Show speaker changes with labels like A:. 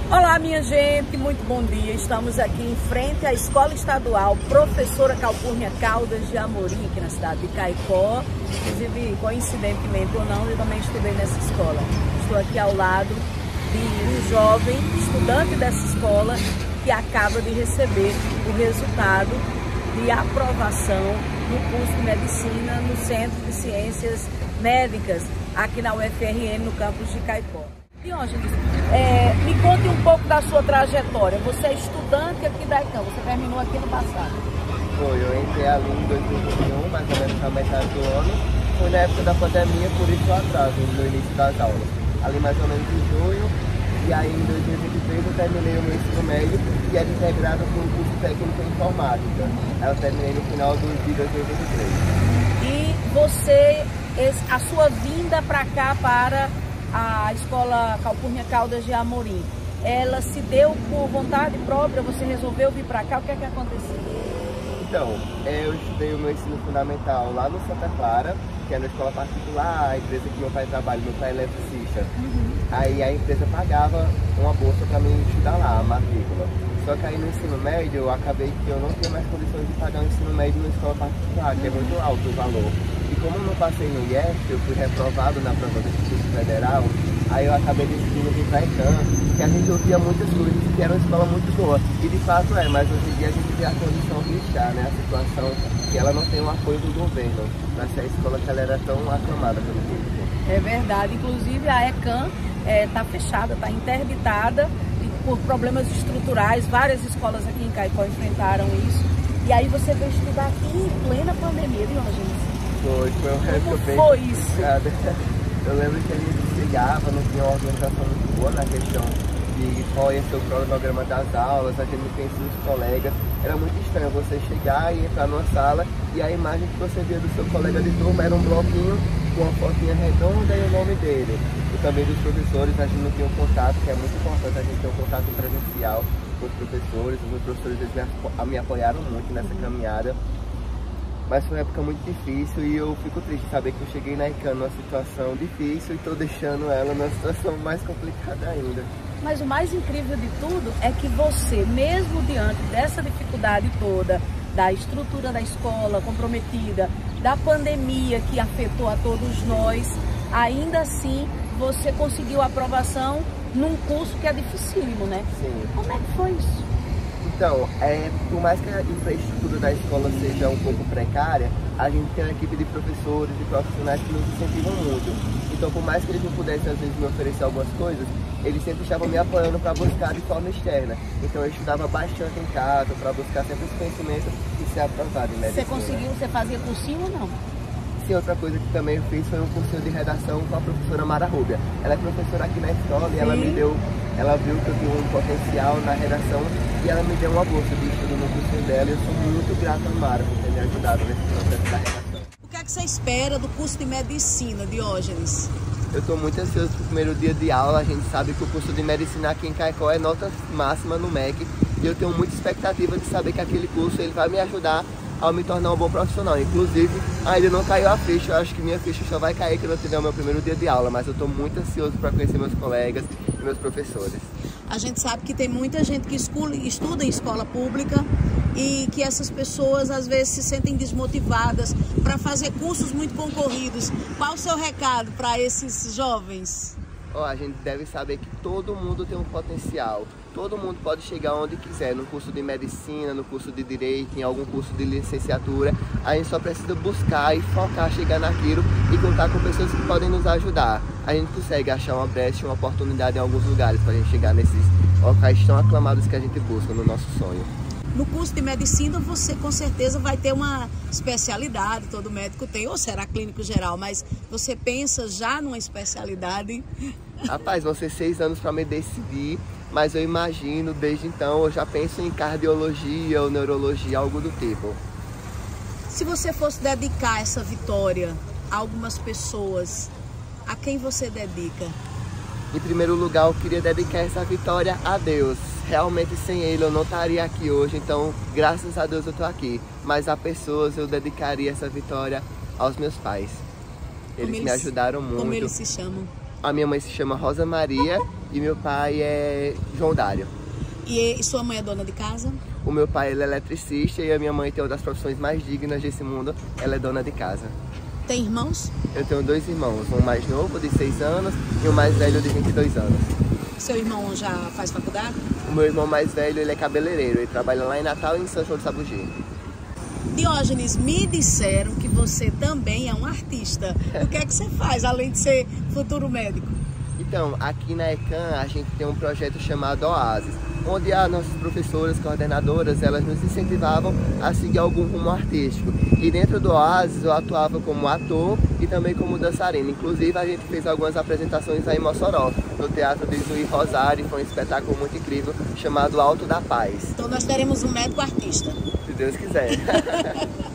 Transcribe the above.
A: Olá, minha gente, muito bom dia. Estamos aqui em frente à Escola Estadual Professora Calpurnia Caldas de Amorim, aqui na cidade de Caicó. Inclusive, coincidentemente ou não, eu também estudei nessa escola. Estou aqui ao lado de um jovem estudante dessa escola que acaba de receber o resultado de aprovação no curso de Medicina no Centro de Ciências Médicas, aqui na UFRN, no campus de Caicó. Diógenes, me conte um pouco da sua trajetória. Você é estudante aqui da ECAM, você terminou aqui no passado.
B: Foi, eu entrei ali em 2021, mais ou menos na metade do ano. Foi na época da pandemia, por isso o atraso no início das aulas. Ali mais ou menos em junho, e aí em 2023 eu terminei o meu ensino médio, que era integrado com o curso técnico em informática. Aí eu terminei no final de 2023.
A: E você, a sua vinda para cá, para a Escola Calpurnia Caldas de Amorim, ela se deu por vontade própria? Você resolveu vir para cá? O que é que aconteceu?
B: Então, eu estudei o meu ensino fundamental lá no Santa Clara, que é na escola particular, a empresa que meu pai trabalha, meu pai é eletricista. Aí a empresa pagava uma bolsa para mim estudar lá, a matrícula. Só que aí no ensino médio eu acabei que eu não tinha mais condições de pagar o ensino médio na escola particular, que é muito alto o valor. E como eu não passei no IEF, eu fui reprovado na prova do Instituto Federal, aí eu acabei decidindo vir para a ECAM, que a gente ouvia muitas coisas, que era uma escola muito boa. E de fato é, mas hoje em dia a gente vê a condição de estar, né? A situação que ela não tem o apoio do governo, para ser a escola que ela era tão aclamada pelo público.
A: É verdade, inclusive a ECAM está fechada, está interditada por problemas estruturais. Várias escolas aqui em Caicó enfrentaram isso. E aí você veio estudar aqui em plena pandemia, Diógenes.
B: Foi um resto bem
A: foi isso?
B: Eu lembro que a gente chegava, não tinha uma organização muito boa na questão de qual ia ser o cronograma das aulas, a gente não conhecia os colegas. Era muito estranho você chegar e entrar numa sala e a imagem que você via do seu colega de turma era um bloquinho com uma fotinha redonda e o nome dele. E também dos professores, a gente não tinha um contato, que é muito importante a gente ter um contato presencial com os professores. Os meus professores eles me apoiaram muito nessa caminhada. Mas foi uma época muito difícil e eu fico triste de saber que eu cheguei na ECAM numa situação difícil e estou deixando ela numa situação mais complicada ainda.
A: Mas o mais incrível de tudo é que você, mesmo diante dessa dificuldade toda, da estrutura da escola comprometida, da pandemia que afetou a todos nós, ainda assim você conseguiu a aprovação num curso que é dificílimo, né?
B: Sim.
A: Como é que foi isso?
B: Então, por mais que a infraestrutura da escola seja um pouco precária, a gente tem uma equipe de professores e profissionais que nos incentivam muito. Então, por mais que eles não pudessem, às vezes, me oferecer algumas coisas, eles sempre estavam me apoiando para buscar de forma externa. Então, eu estudava bastante em casa, para buscar sempre esse conhecimento e ser aprovado em medicina.
A: Você conseguiu, você fazia cursinho ou não?
B: Sim, outra coisa que também eu fiz foi um cursinho de redação com a professora Mara Rubia. Ela é professora aqui na escola e ela viu que eu tinha um potencial na redação e ela me deu uma bolsa de estudo no cursinho dela e eu sou muito grato a Mara por ter me ajudado nesse processo da redação.
A: O que é que você espera do curso de Medicina, Diógenes?
B: Eu estou muito ansioso para o primeiro dia de aula. A gente sabe que o curso de Medicina aqui em Caicó é nota máxima no MEC e eu tenho muita expectativa de saber que aquele curso ele vai me ajudar ao me tornar um bom profissional. Inclusive, ainda não caiu a ficha, eu acho que minha ficha só vai cair quando eu tiver o meu primeiro dia de aula, mas eu estou muito ansioso para conhecer meus colegas e meus professores.
A: A gente sabe que tem muita gente que estuda em escola pública e que essas pessoas às vezes se sentem desmotivadas para fazer cursos muito concorridos. Qual o seu recado para esses jovens?
B: A gente deve saber que todo mundo tem um potencial. Todo mundo pode chegar onde quiser, no curso de medicina, no curso de direito, em algum curso de licenciatura. A gente só precisa buscar e focar, chegar naquilo e contar com pessoas que podem nos ajudar. A gente consegue achar uma brecha, uma oportunidade em alguns lugares para a gente chegar nesses locais tão aclamados que a gente busca no nosso sonho.
A: No curso de medicina você com certeza vai ter uma especialidade, todo médico tem, ou será clínico geral, mas você pensa já numa especialidade?
B: Rapaz, vão ser 6 anos para me decidir, mas eu imagino, desde então, eu já penso em cardiologia ou neurologia, algo do tipo.
A: Se você fosse dedicar essa vitória a algumas pessoas, a quem você dedica?
B: Em primeiro lugar, eu queria dedicar essa vitória a Deus. Realmente, sem Ele, eu não estaria aqui hoje, então, graças a Deus, eu estou aqui. Mas a pessoas, eu dedicaria essa vitória aos meus pais. Eles me ajudaram muito.
A: Como eles se chamam?
B: A minha mãe se chama Rosa Maria e meu pai é João Dário.
A: E sua mãe é dona de casa?
B: O meu pai ele é eletricista e a minha mãe tem uma das profissões mais dignas desse mundo, ela é dona de casa.
A: Tem irmãos?
B: Eu tenho 2 irmãos, um mais novo de 6 anos e um mais velho de 22 anos.
A: Seu irmão já faz faculdade?
B: O meu irmão mais velho ele é cabeleireiro, ele trabalha lá em Natal e em São João do Sabugi.
A: Diógenes, me disseram que você também é um artista. O que é que você faz, além de ser futuro médico?
B: Então, aqui na ECAM a gente tem um projeto chamado Oasis, onde as nossas professoras, coordenadoras, elas nos incentivavam a seguir algum rumo artístico. E dentro do Oasis eu atuava como ator e também como dançarino. Inclusive a gente fez algumas apresentações aí em Mossoró, no Teatro de Juiz Rosário, foi um espetáculo muito incrível chamado Alto da Paz.
A: Então nós teremos um médico artista.
B: Se Deus quiser.